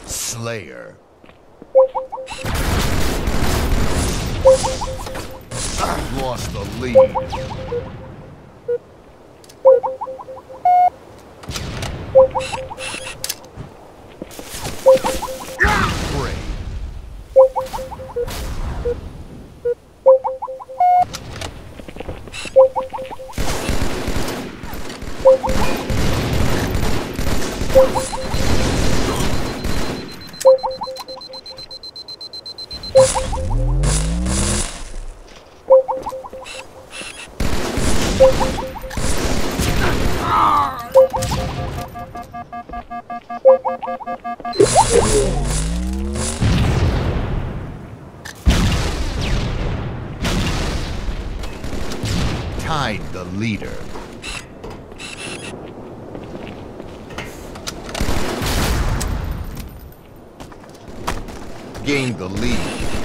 Slayer. Lost the lead. Great. Tied the leader. Gained the lead.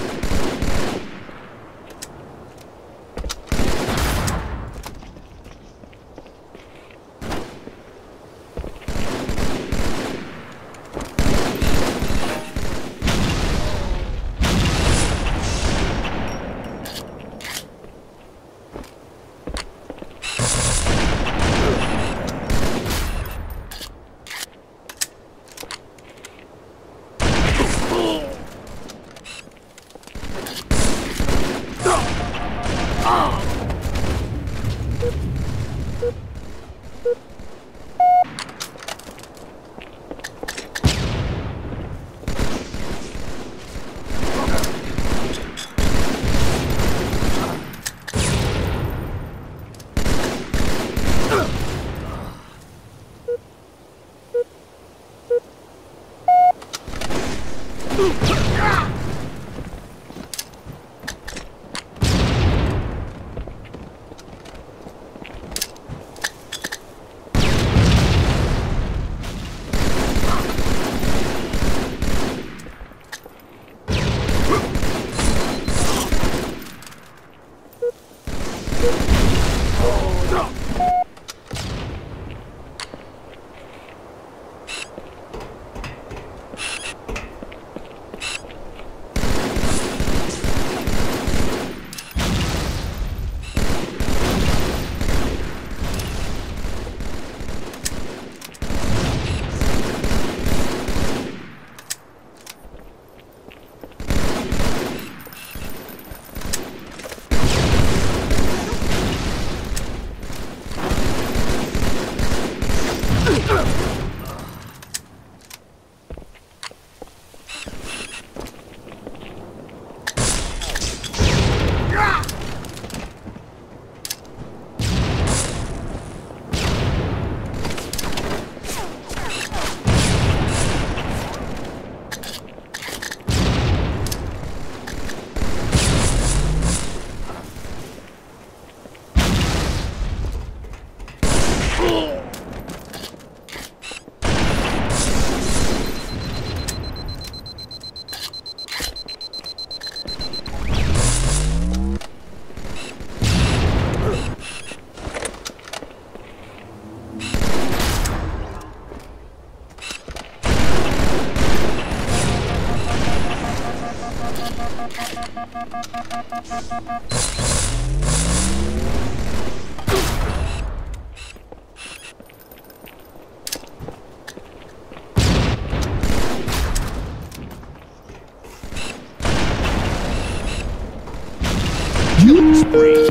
Killing spree.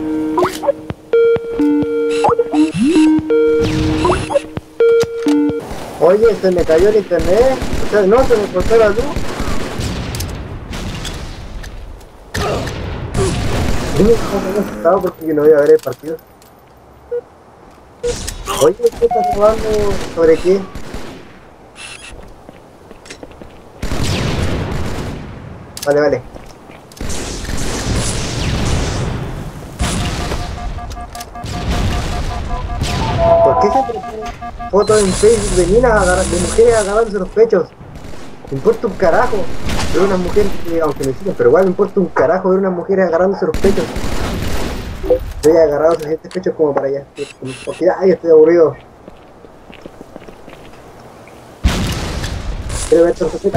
Oye, se me cayó el internet. O sea, no, se me cortó la luz. Estoy asustado porque yo no voy a ver el partido. Oye, ¿qué estás jugando? ¿Sobre qué? Vale, vale. ¿Por qué se ponen fotos en Facebook de minas, de mujeres agarrándose los pechos? Me importa un carajo ver unas mujeres, aunque me siguen, pero igual me importa un carajo ver unas mujeres agarrándose los pechos. Estoy agarrado suficientes pechos como para allá. Porque ay, estoy aburrido. Quiero ver tu receta.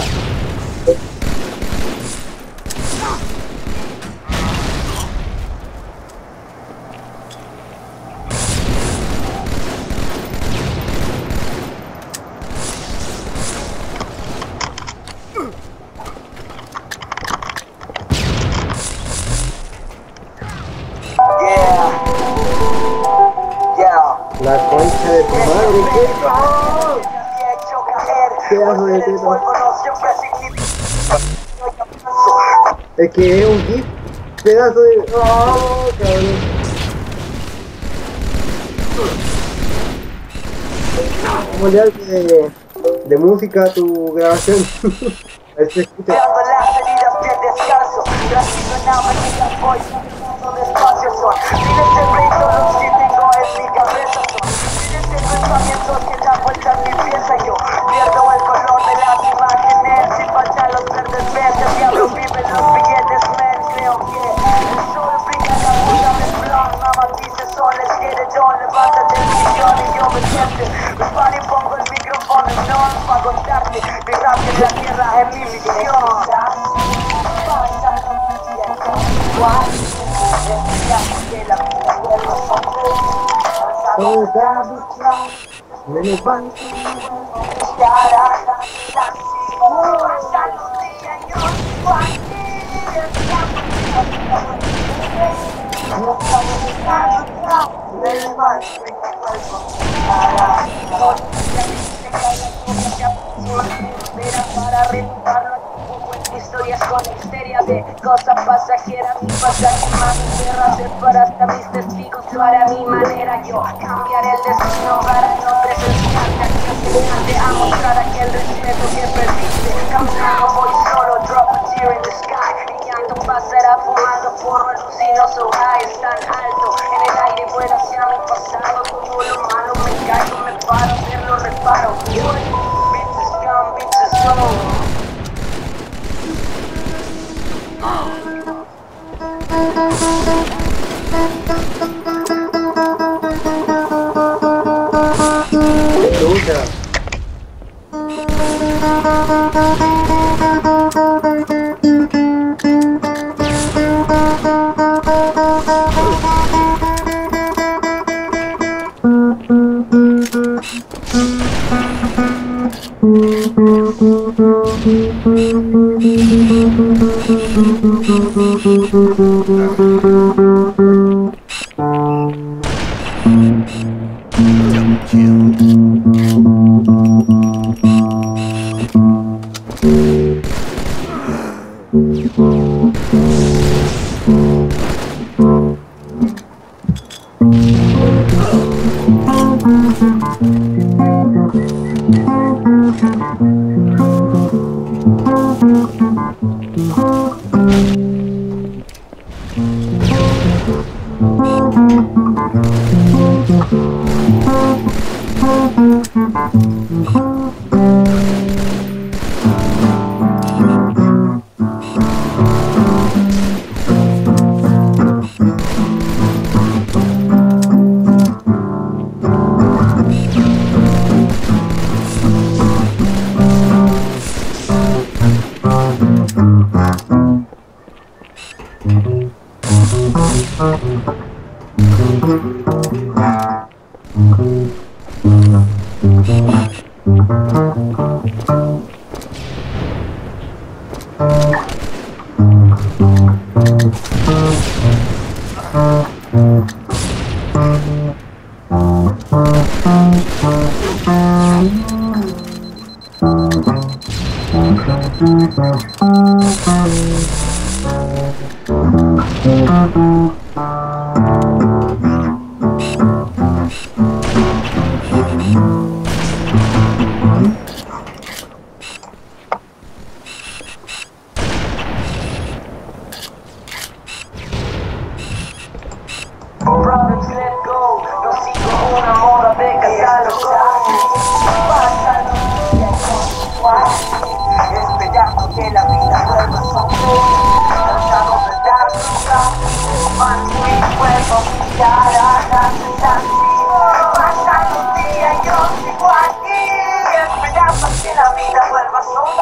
La concha de tu madre, ¿qué? ¡Oh! Pedazo de teta. Es que es un gif. Pedazo de. ¡Oh, cabrón! ¿Cómo le hace de música a tu grabación? A ver si se escucha. Pongo el micrófono en on para contarte mi rap en la tierra es mi misión. Para retarlo historias con histerias de cosas pasajeras, mi pasaje más guerra separaste a mis testigos para mi manera. Yo cambiaré el destino para no presenciarte aquí enseñarte a mostrar aquel respeto que perdiste. Caminando voy solo, drop a tear in the sky. Mi llanto pasará fumando porro, alucino, so high, es tan alto. En el aire vuelo hacia mi pasado, todo lo malo me caigo, me paro, hacerlo reparo. Bitches come, bitches go. Escucha. Double kill. Problems let go, no sigo una moda de catálogo. Pasan los días con guay, esperando que la vida vuelva a sonreír. Cansado de dar lugar, man muy fuego, mirar a las así. Pasan los días, yo sigo aquí, esperando que la vida vuelva a sonreír.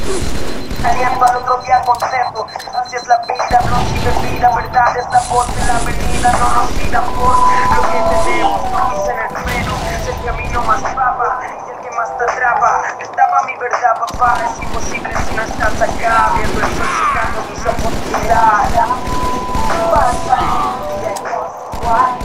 Saliendo al otro día al concerto, así es la vida, no sigue vida, verdad es la voz de la avenida, no nos pidan por lo que tenemos, no dicen el freno, es el camino más papa y el que más te atrapa, estaba mi verdad papá, es imposible si no estás acá, viendo el sol secando mis oportunidades, pasa, y hay cosas guay.